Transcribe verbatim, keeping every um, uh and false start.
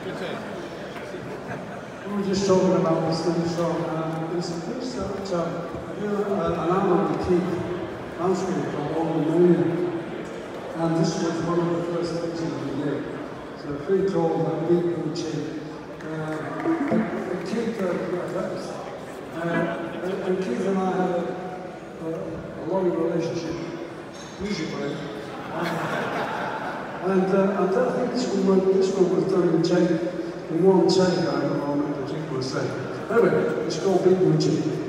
We were just talking about this little song. Uh, it's a piece that uh, I do uh, an album with Keith Mansfield called All the Million. And this was one of the first things we did. So a thing called uh, Beat Blue Cheek. Uh, and Keith, uh, uh, and Keith and I had a, a, a long relationship, musically. Uh, and, uh, and I think this one, this one was done in take, in one take, I don't know, in a particular second. Anyway, it's called Beat Blue Cheek.